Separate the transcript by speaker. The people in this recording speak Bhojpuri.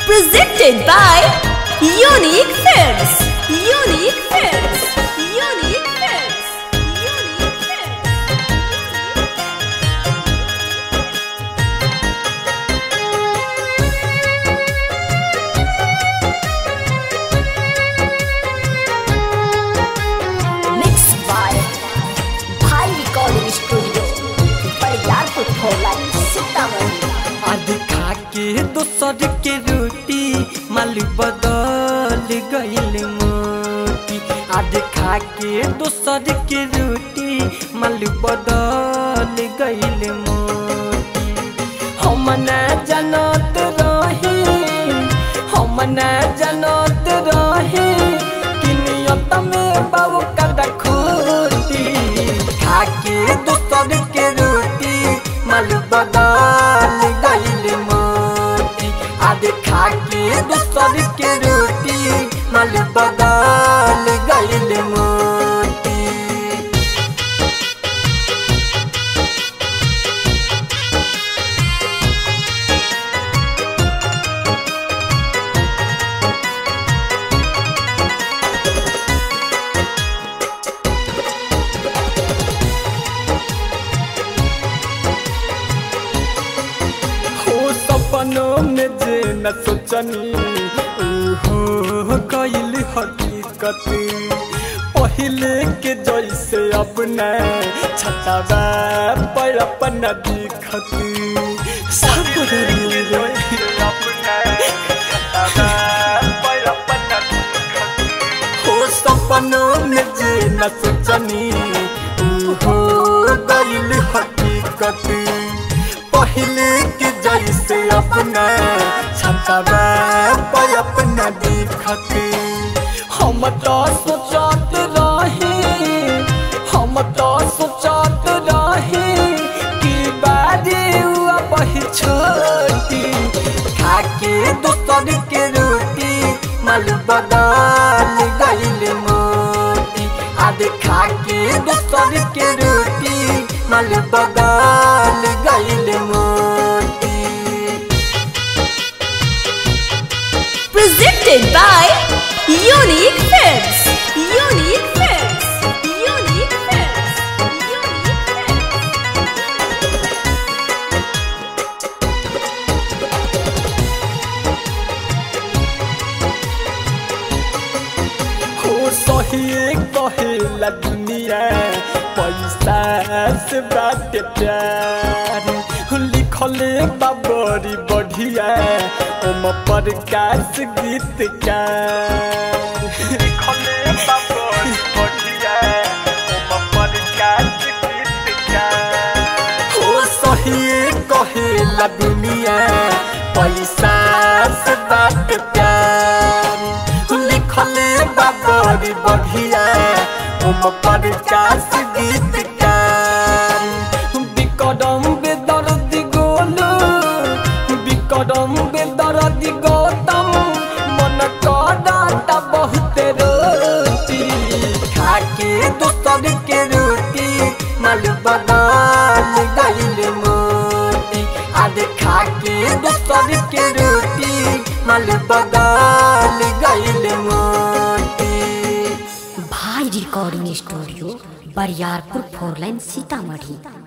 Speaker 1: Presented by Unique Films. Unique Films. Unique Films. Unique Films. Mixed by Bhai Recording Studio. Bariyarpur four lane Sitamarhi.
Speaker 2: आदि खा के दोसर के रोटी माल बदल गइल मोटी। आदि खा के दोसर के रोटी माल बदल गइल मोटी। हम न जानत रही कि नियत में बाबू का खोटी। खा के दोसर के रोटी माल बदल गइल मोटी। आदि खा के दोसर के रोटी माल बदल गइल मोटी। सपनों में जे न सोचनी हो गइल हकीकत। पहले के जैसे अपना छतावा पर अपना दिखत। हो सपनों में जे न सोचनी हो गइल हकीकत। पहले के जैसे अपना छतावा पर अपना दिखत। हम तो सोचत रही कि बारी बही छोटी। खा के दोसर के रोटी माल बदल गइल मोटी। आदि खा के दोसर के रोटी माल बदल गइल मोटी।
Speaker 1: Presented by Unique Films. Unique Films. Unique Films. Unique
Speaker 2: हो सही कहेला दुनिया पैसा से बात प्यार। लिखले बाबरी बढ़िया ओम प्रकाश गीतकार। लिखले बाबरी बढ़िया ओम प्रकाश गीतकार। हो सही कहेला दुनिया पैसा से बात प्यार। लिखले बाबरी बढ़िया ओम प्रकाश गीतकार। विक्रम बेदर्दी गौतम मन करता बहुत रोटी। खा के दोसर के रोटी माल बदल गइल मोटी। आदि खा के दोसर के रोटी माल बदल गइल मोटी।
Speaker 1: Bhai Recording Studio, Bariyarpur four lane Sitamarhi.